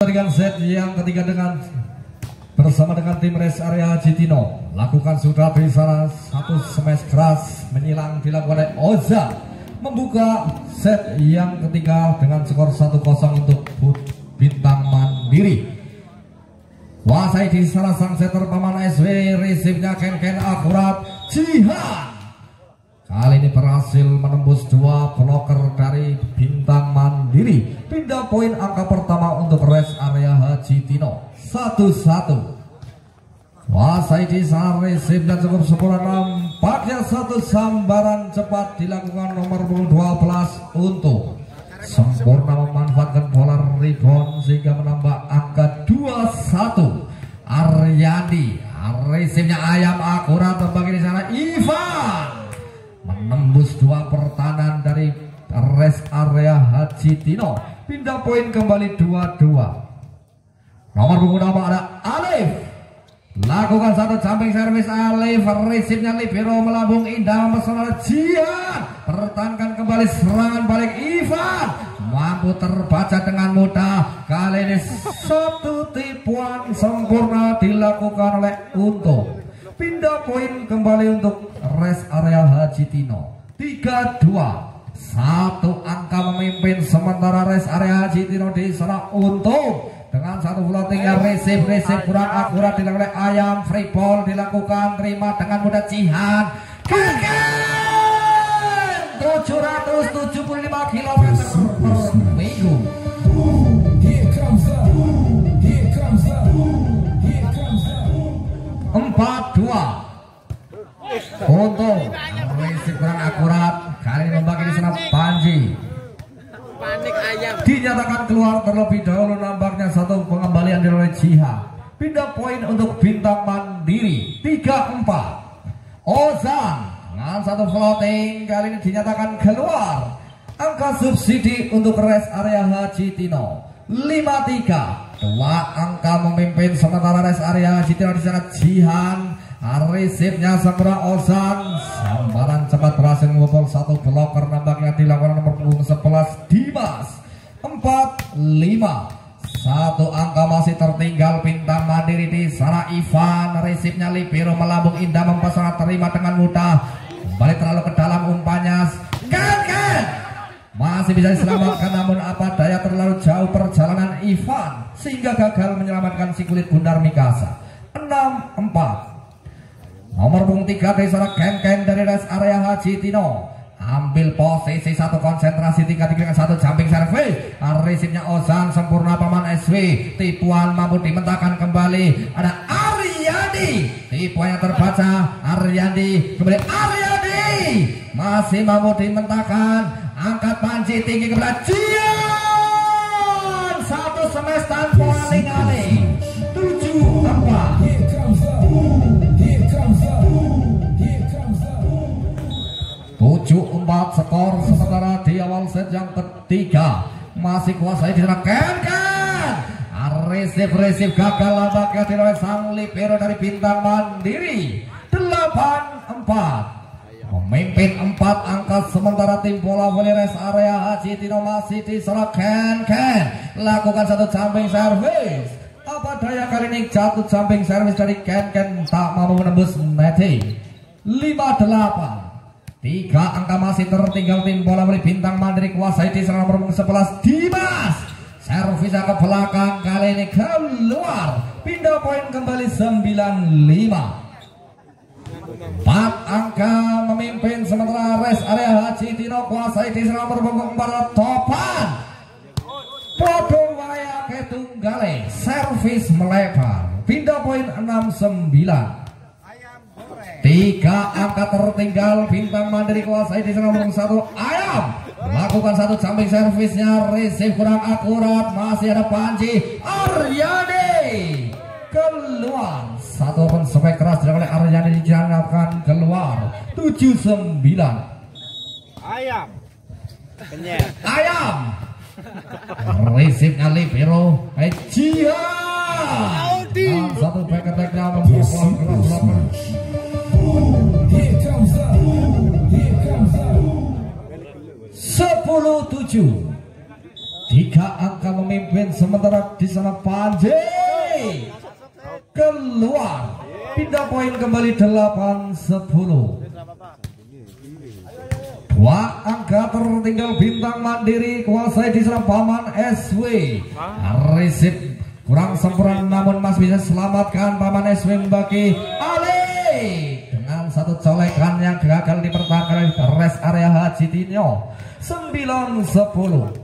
Dengan set yang ketiga dengan bersama dengan tim Res Area Haji Tino, lakukan sudah di sana satu smash keras menyilang dilakukan oleh Oza, membuka set yang ketiga dengan skor 1-0 untuk Bintang Mandiri. Kuasai di salah sang setter paman SW, resipnya Ken akurat. Jihan kali ini berhasil menembus dua bloker dari Bintang Mandiri. Pindah poin angka pertama untuk Res Area Haji Tino 1-1. Kuasai di sana resipnya cukup sempurna, nampaknya satu sambaran cepat dilakukan nomor 12 untuk sempurna memanfaatkan bola rebound sehingga menambah angka 2-1. Aryadi, resipnya ayam akurat terbagi di sana. Ivan menembus dua pertahanan dari Res Area Haji Tino. Pindah poin kembali 2-2. Nomor punggung ada Alif, lakukan satu jumping service. Alif, resipnya libero melambung indah mempesona. Jihan pertahankan kembali serangan balik. Ivan mampu terbaca dengan mudah. Kali ini satu tipuan sempurna dilakukan oleh Untung. Pindah poin kembali untuk Res Area Haji Tino 3-2. Satu angka memimpin sementara Res Area Haji Tino di sana. Untung dengan satu floating yang resip kurang akurat dilakukan oleh Ayam. Free ball dilakukan, terima dengan mudah Jihan. 775 km per minggu. 4-2. Untung resip kurang akurat, kali ini membagi di sana Panji. Panik ayam. Dinyatakan keluar terlebih dahulu, nampaknya satu pengembalian dari Jihan. Pindah poin untuk Bintang Mandiri 3-4. Ozan dengan satu floating, kali ini dinyatakan keluar. Angka subsidi untuk Res Area Haji Tino 5-3. Dua angka memimpin sementara Res Area Haji Tino di sana. Jihan, resipnya sempurna Ozan, sambaran cepat berhasil membobol satu bloker, nampaknya dilakukan nomor punggung 11 Dimas. 4-5. Satu angka masih tertinggal Bintang Mandiri di sana. Ivan, resipnya libero melambung indah mempesona, terima dengan mudah. Kembali terlalu ke dalam umpannya. Ken masih bisa diselamatkan, namun apa daya terlalu jauh perjalanan Ivan sehingga gagal menyelamatkan si kulit bundar Mikasa. 6-4. Nomor punggung 3 dari sana Ken dari Res Area Haji Tino, ambil posisi satu, konsentrasi 3 dengan satu jumping service. Resipnya Ozan sempurna paman SW, tipuan mampu dimentahkan kembali. Ada Aryadi, tipuan yang terbaca. Aryadi kembali, Aryadi masih mampu dimentahkan. Angkat Panji tinggi ke belakang. Jihan satu smash tanpa aling-aling. 7-4. 7-4 skor sementara di awal set yang ketiga. Masih kuasai di sana Ken. Resip gagal, nampaknya tidak sang libero dari Bintang Mandiri. 8-4. Memimpin 4 angka sementara tim bola voli Res Area Haji Tino masih di sana. Ken lakukan satu jumping service. Apa daya kali ini jatuh jumping service dari Ken tak mampu menembus netting. 5-8. 3 angka masih tertinggal tim bola voli Bintang Mandiri. Kuasai di sana nomor 11 Dimas. Servisnya ke belakang, kali ini keluar. Pindah poin kembali 9-5. 4 angka memimpin sementara Res Area Haji Tino. Kuasai di sana nomor 4 Topan. Podo waya ketunggale, servis melebar. Pindah poin 6-9. 3 angka tertinggal Bintang Mandiri. Kuasai di sana nomor 1 Ayam, lakukan satu jumping servisnya, resip kurang akurat. Masih ada Panji. Aryadi keluar. Satu open spek keras oleh Aryadi dijangankan keluar. 7-9. Ayam. Ayam. Resipnya libero Jihan. Satu back attack-nya membuat blocker. 10-7. 3 3 angka memimpin, sementara di sana Panji keluar. Pindah poin kembali 8-10. 2 angka tertinggal Bintang Mandiri, kuasai di sana Paman SW. Resip kurang sempurna namun masih bisa selamatkan. Paman SW membagi Ali dengan satu colekan yang gagal dipertahankan oleh rest area Haji Tino. 9-10.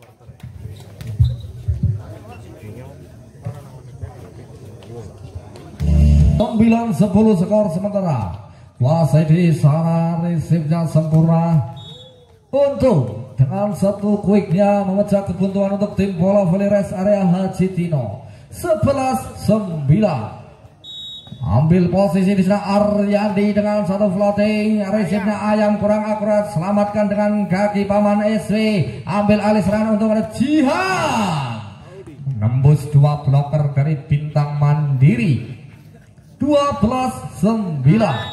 9-10 skor sementara. Kuasai di sana, resipnya sempurna untuk dengan satu quicknya memecah kebuntuan untuk tim bola voli rest area Haji Tino. 11-9. Ambil posisi di sana Aryandi dengan satu floating, resipnya Ayam kurang akurat, selamatkan dengan kaki Paman SW. Ambil alih serangan untuk ada Jihan, menembus 2 bloker dari Bintang Mandiri. 12-9.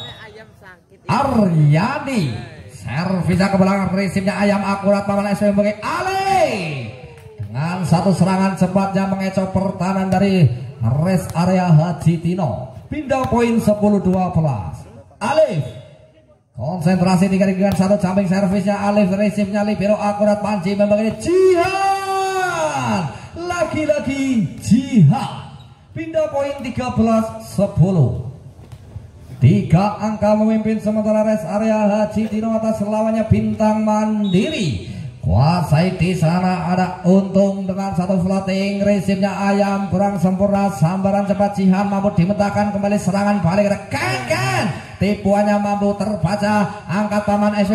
Aryani servisnya ke belakang, resipnya Ayam akurat, Paman SW sebagai Ali dengan satu serangan cepatnya mengecoh pertahanan dari rest area Haji Tino. Pindah poin 10-12. Alif konsentrasi dengan satu jumping servisnya Alif, resipnya libero akurat, Panji membagi Jihan, lagi-lagi Jihan. Pindah poin 13-10. 3 angka memimpin, sementara rest area Haji Tino atas lawannya Bintang Mandiri. Kuasai di sana ada Untung dengan satu floating, resipnya Ayam kurang sempurna, sambaran cepat Jihan mampu dimentahkan kembali, serangan balik rekan, tipuannya mampu terbaca, angkat Paman SW.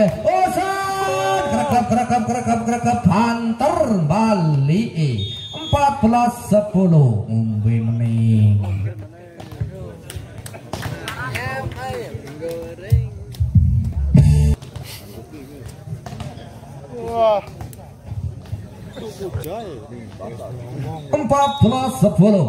Gerekap banter balik. 14-10. Umbi mening. Wah. 14-10.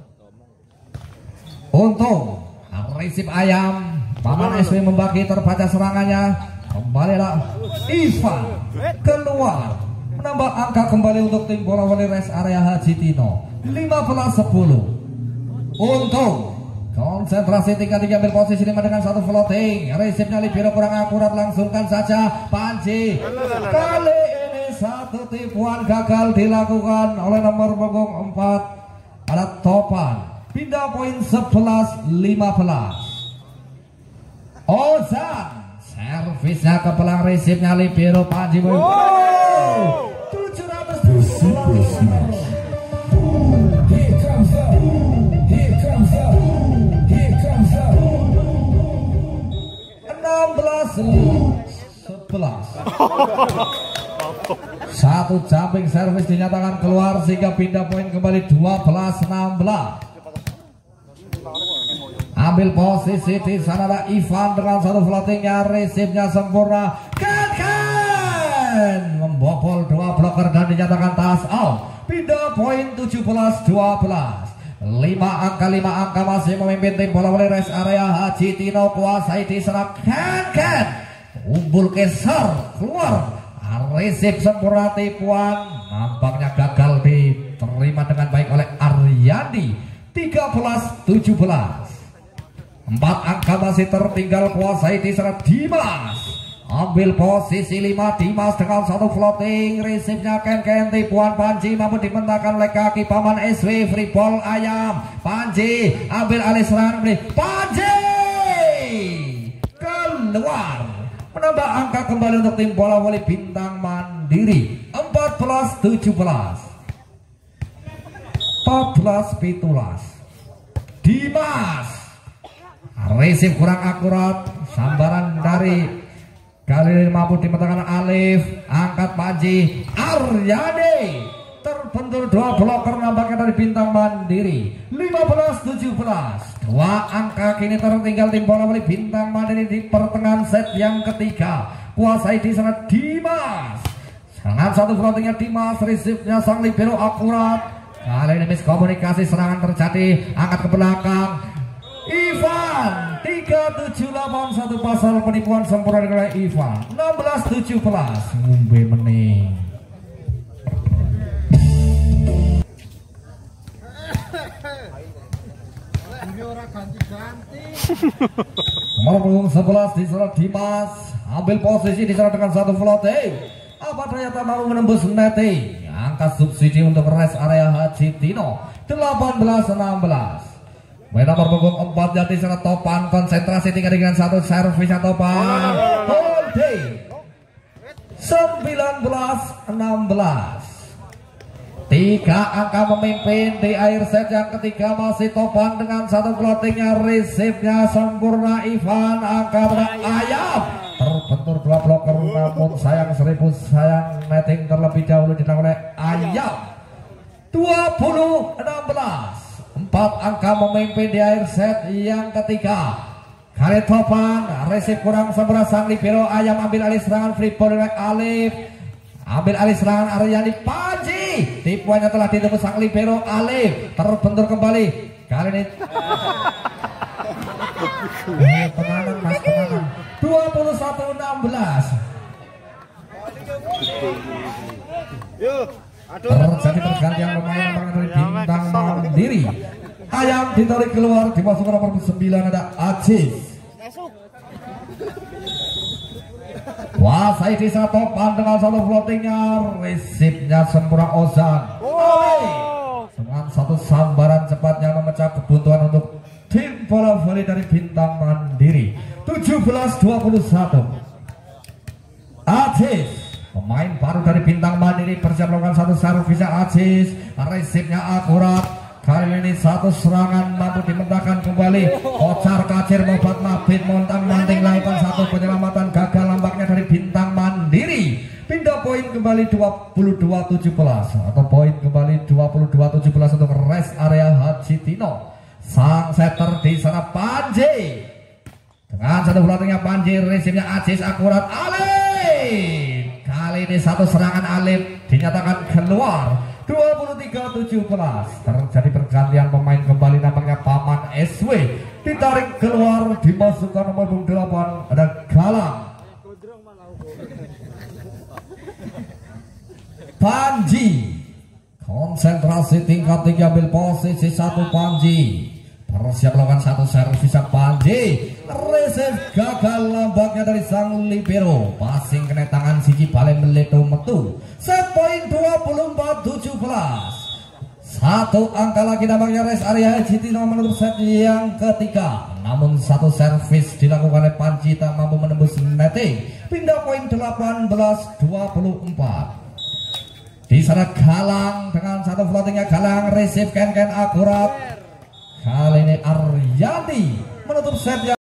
Untung resip Ayam, Paman SW membagi, terbaca serangannya. Kembalilah Ivan keluar, menambah angka kembali untuk tim bola voli rest area Haji Tino. 15-10. Untung konsentrasi tingkat diambil posisi 5 dengan satu floating, resipnya libero kurang akurat, langsungkan saja Panji. Kali ini satu tipuan gagal dilakukan oleh nomor punggung 4 ada Topan. Pindah poin 11-15. Ozan servisnya ke belakang, resipnya libero Panji. 16-11. Satu jumping service dinyatakan keluar sehingga pindah poin kembali 12-16. Ambil posisi di sana ada Ivan dengan satu floatingnya, resipnya sempurna, Ken membobol 2 bloker dan dinyatakan touch out. Pindah poin 17-12. 5 angka masih memimpin tim bola voli rest area Haji Tino. Kuasai di sana Ken umbul keser keluar, resip sempurna, tipuan nampaknya gagal diterima dengan baik oleh Aryandi. 13-17. 4 angka masih tertinggal, kuasai di sana Dimas. Ambil posisi 5 Dimas dengan satu floating, resipnya Ken, tipuan Panji mampu dimentahkan oleh kaki Paman SW. Free ball Ayam, Panji ambil alih serangan, Panji keluar, menambah angka kembali untuk tim bola voli Bintang Mandiri. 14-17. 14-17. Dimas resip kurang akurat, sambaran dari kali ini mampu dimentahkan Alif, angkat Panji. Aryani terbentur 2 bloker nampaknya dari Bintang Mandiri. 15-17. 2 angka kini tertinggal tim bola voli Bintang Mandiri di pertengahan set yang ketiga. Kuasai di sana Dimas, serangan satu floatingnya Dimas, resipnya sang libero akurat. Kali ini miskomunikasi, serangan terjadi, angkat ke belakang Ivan. 3781 pasal penipuan sempurna oleh Ivan. 16-17. Ngumbe mening. Nomor punggung 11 diserang Dimas, ambil posisi diserang dengan satu floating. Apa ternyata mampu menembus netting. Angka subsidi untuk rest area Haji Tino 18-16. Main nomor punggung 4 yang diserang Topan, konsentrasi tinggal dengan satu servis Topan. Holding 19-16. 3 angka memimpin di air set yang ketiga, masih Topan dengan satu floatingnya, receive-nya sempurna Ivan, angka Ayam terbentur 2 bloker, namun sayang 1000 sayang netting terlebih dahulu dilakukan oleh Ayam. 20-16. 4 angka memimpin di air set yang ketiga. Kali Topan receive kurang sempurna sang libero, Ayam ambil alih serangan, free ball oleh Alif. Ambil alih serangan Aryani Panji, tipuannya telah ditembus sang libero Alif, terbentur kembali kali ini. Penganan mas, penganan. 21-16. Terjadi pergantian pemain dari Bintang Mandiri. Ayam ditarik keluar, dimasukkan nomor 9 ada Aziz. Kuasai di satu Topan dengan satu floatingnya, receive-nya sempurna Ozan. Dengan satu sambaran cepatnya memecah kebuntuan untuk tim bola voli dari Bintang Mandiri. 17-21. Aziz, pemain baru dari Bintang Mandiri, bersiap melakukan satu servisnya Aziz, receive-nya akurat. Kali ini satu serangan mampu dimentakan kembali. Kocar kacir membuat Mabit montang manting, lakukan satu penyelamatan gagal nampaknya dari Bintang Mandiri. Pindah poin kembali 22-17 atau poin kembali 22-17 untuk rest area Haji Tino. Sang setter di sana Panji. Dengan satu floatingnya Panji, receive-nya Aziz akurat Alif. Kali ini satu serangan Alif dinyatakan keluar. 23-17. Terjadi pergantian pemain kembali, nampaknya Paman SW ditarik keluar, dimasukkan nomor 8 ada Galang. Panji konsentrasi tingkat 3, ambil posisi satu Panji, bersiap melakukan satu servis Panji, receive gagal nampaknya dari sang libero, passing kena tangan siji balik meletu metu. Set point 24-17. Satu angka lagi nampaknya rest area Haji Tino menutup set yang ketiga, namun satu servis dilakukan oleh Panji tak mampu menembus netting. Pindah poin 18-24. Di sana Galang dengan satu floatingnya, Galang receive ken akurat. Kali ini Aryani menutup set yang